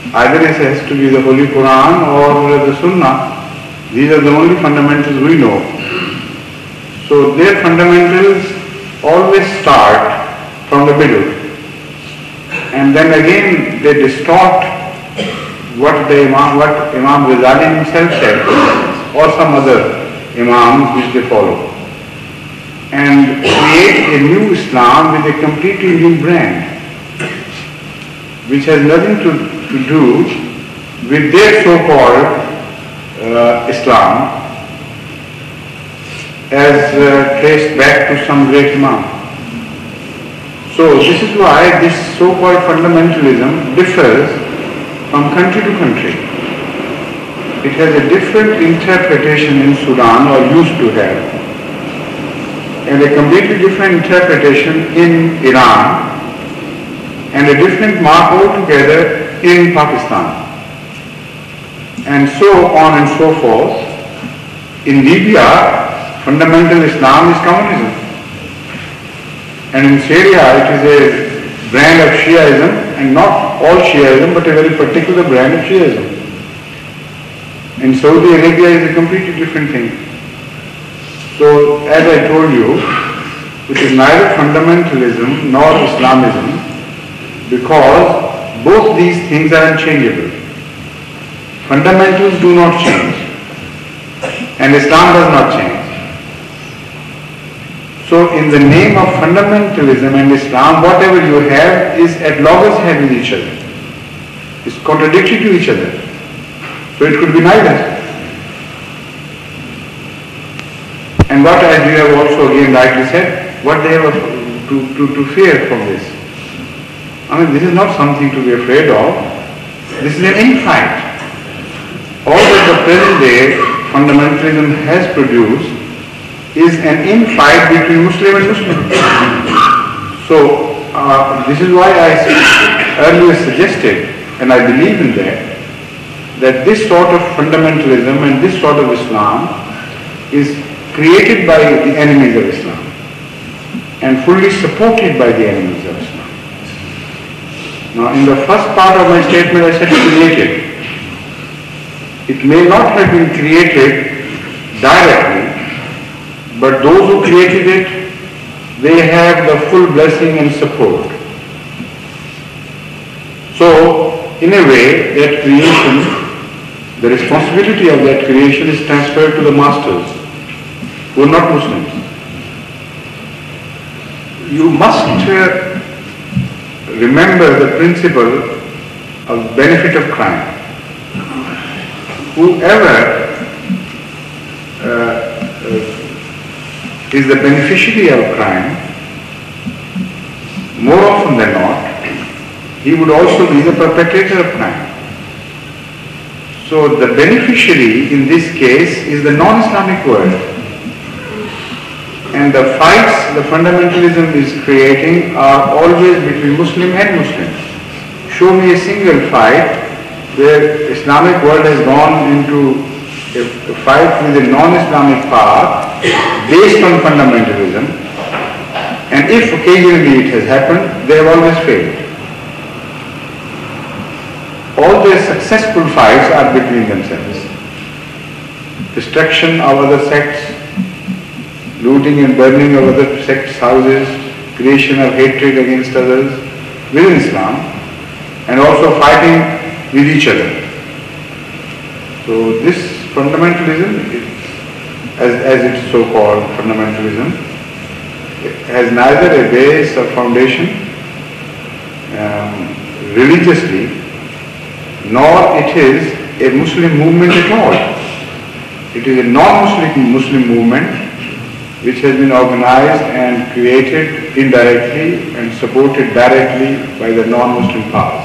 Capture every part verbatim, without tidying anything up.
Either it has to be the Holy Quran or the Sunnah. These are the only fundamentals we know. So their fundamentals always start from the middle. And then again they distort what the Imam, what Imam Ghazali himself said, or some other Imams which they follow, and create a new Islam with a completely new brand, which has nothing to, to do with their so-called uh, Islam as uh, traced back to some great Imam. So this is why this so-called fundamentalism differs from country to country. It has a different interpretation in Sudan, or used to have, and a completely different interpretation in Iran, and a different mark altogether in Pakistan, and so on and so forth. In Libya, fundamental Islam is communism, and in Syria it is a brand of Shiaism, and not all Shiaism, but a very particular brand of Shiaism. In Saudi Arabia is a completely different thing. So, as I told you, it is neither fundamentalism nor Islamism, because both these things are unchangeable. Fundamentals do not change, and Islam does not change. So in the name of fundamentalism and Islam, whatever you have is at loggerheads with each other. It's contradictory to each other. So it could be neither. And what, as you have also again rightly said, what they have to, to, to fear from this. I mean, this is not something to be afraid of. This is an infight. All that the present day fundamentalism has produced is an infight between Muslim and Muslim. So uh, this is why I earlier suggested, and I believe in that, that this sort of fundamentalism and this sort of Islam is created by the enemies of Islam and fully supported by the enemies of Islam. Now, in the first part of my statement I said created. It may not have been created directly, but those who created it, they have the full blessing and support. So, in a way, that creation, the responsibility of that creation is transferred to the masters, who are not Muslims. You must uh, remember the principle of benefit of crime. Whoever uh, uh, is the beneficiary of crime, more often than not, he would also be the perpetrator of crime. So the beneficiary in this case is the non-Islamic world. And the fights the fundamentalism is creating are always between Muslim and Muslim. Show me a single fight where Islamic world has gone into a, a fight with a non-Islamic power based on fundamentalism, and if occasionally it has happened, they have always failed. All their successful fights are between themselves. Destruction of other sects, looting and burning of other sects' houses, creation of hatred against others within Islam, and also fighting with each other. So this fundamentalism, as, as it's so-called fundamentalism, has neither a base or foundation um, religiously, nor it is a Muslim movement at all. It is a non-Muslim Muslim movement which has been organized and created indirectly and supported directly by the non-Muslim powers.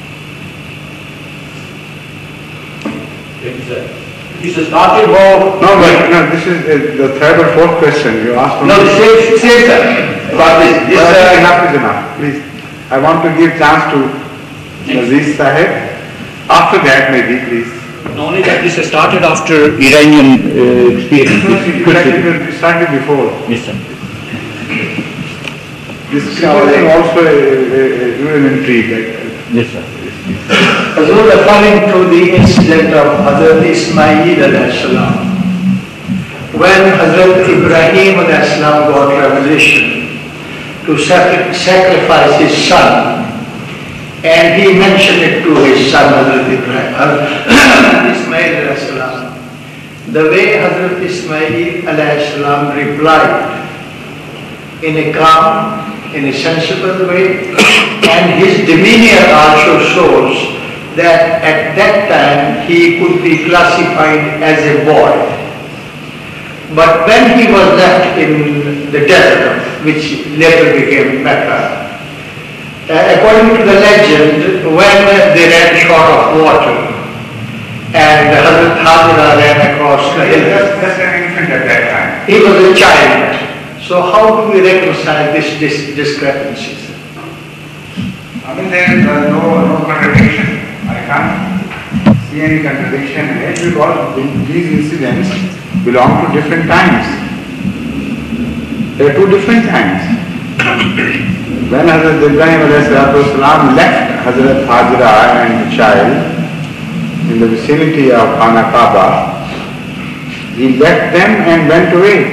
Thank you, sir. This is not about... No, but no, this is uh, the third or fourth question you asked. No, the same, same, sir. About this. this Well, uh, enough is enough, please. I want to give chance to Aziz Sahib. After that, maybe, please. Not only that, this has started after Iranian uh, experience. It started before. Yes, sir. This is also a, a, a, an intrigue. Yes, sir. Hazur, referring to the incident of Hazrat Ismail alayhi salam, when Hazrat Ibrahim alayhi salam got revelation to sac sacrifice his son, and he mentioned it to his son Hazrat Ibrahim, Hazrat Ismail alayhi salam, the way Hazrat Ismail alayhi salam replied in a calm, in a sensible way, and his demeanor also shows that at that time he could be classified as a boy. But when he was left in the desert, which later became Mecca, uh, according to the legend, when they ran short of water and Hazrat Hajra ran across the hill, That's an infant at that time. he was a child. So how do we reconcile this, this discrepancies? I mean, there is uh, no, no contradiction. I can't see any contradiction in it because these incidents belong to different times. They are two different times. When Hazrat Ibrahim alayhi salam left Hazrat Hajra and the child in the vicinity of Khana Kaaba, he left them and went away.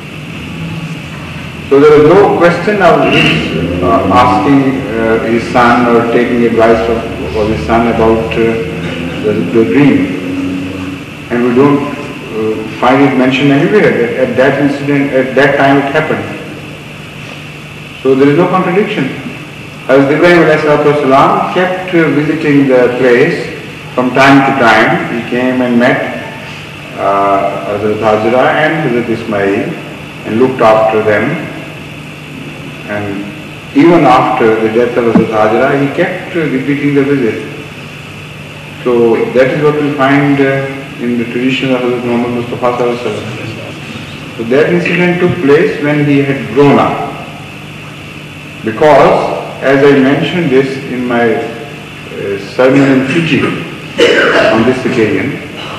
So there was no question of his uh, asking uh, his son or taking advice from, from his son about uh, the, the dream. And we don't uh, find it mentioned anywhere that at that incident, at that time it happened. So there is no contradiction. As Ibrahim alayhi salam kept uh, visiting the place from time to time, he came and met uh, Hazrat Hajra and Hazrat Ismail and looked after them. And even after the death of Hazrat Hajra, he kept uh, repeating the visit. So that is what we find uh, in the tradition of Hazrat Muhammad Mustafa sallallahu alaihi wasallam. So that incident took place when he had grown up. Because, as I mentioned this in my uh, sermon in Fiji on this occasion,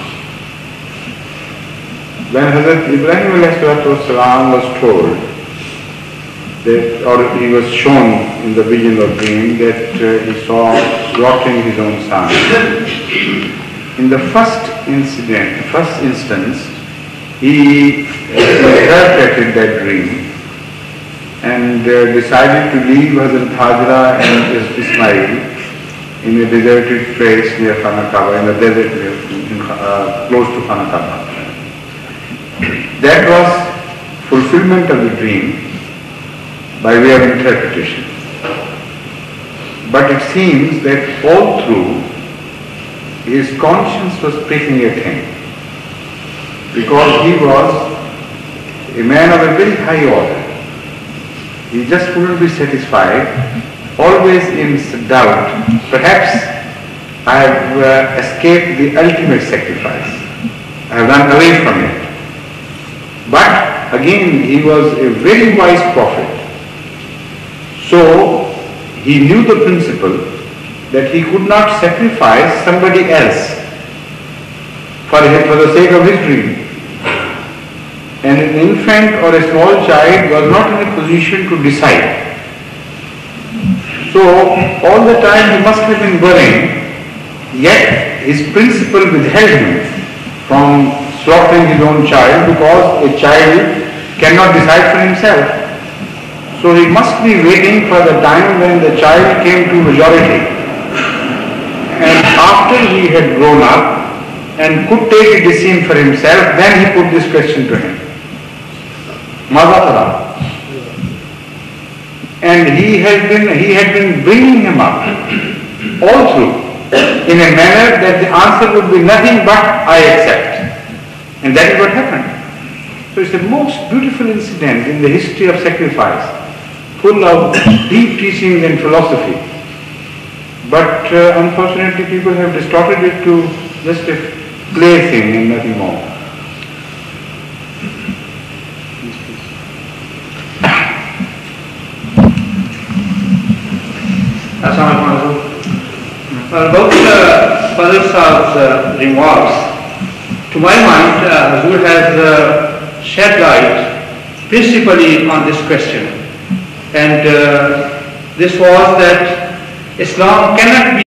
when Hazrat Ibrahim alayhi salam was told that, or he was shown in the vision or dream that uh, he saw slaughtering his own son. In the first incident, first instance, he interpreted that dream and uh, decided to leave Hazrat Hajra and Ismail in a deserted place near Khana Kaaba, in the desert near, in, uh, close to Khana Kaaba. That was fulfillment of the dream by way of interpretation. But it seems that all through his conscience was pricking at him, because he was a man of a very high order. He just couldn't be satisfied, always in doubt. Perhaps I have uh, escaped the ultimate sacrifice. I have run away from it. But again, he was a very wise prophet. So he knew the principle that he could not sacrifice somebody else for, his, for the sake of his dream. And an infant or a small child was not in a position to decide. So all the time he must have been worrying, yet his principle withheld him from slaughtering his own child, because a child cannot decide for himself. So he must be waiting for the time when the child came to majority. And after he had grown up and could take a decision for himself, then he put this question to him. Mada tara? And he had been he had been bringing him up all through in a manner that the answer would be nothing but I accept. And that is what happened. So it's the most beautiful incident in the history of sacrifice, full of deep teachings and philosophy. But uh, unfortunately people have distorted it to just a plaything and nothing more. Well, about uh, Fazil Saab's uh, remarks, to my mind, uh, Hazur has uh, shed light principally on this question. And uh, this was that Islam cannot be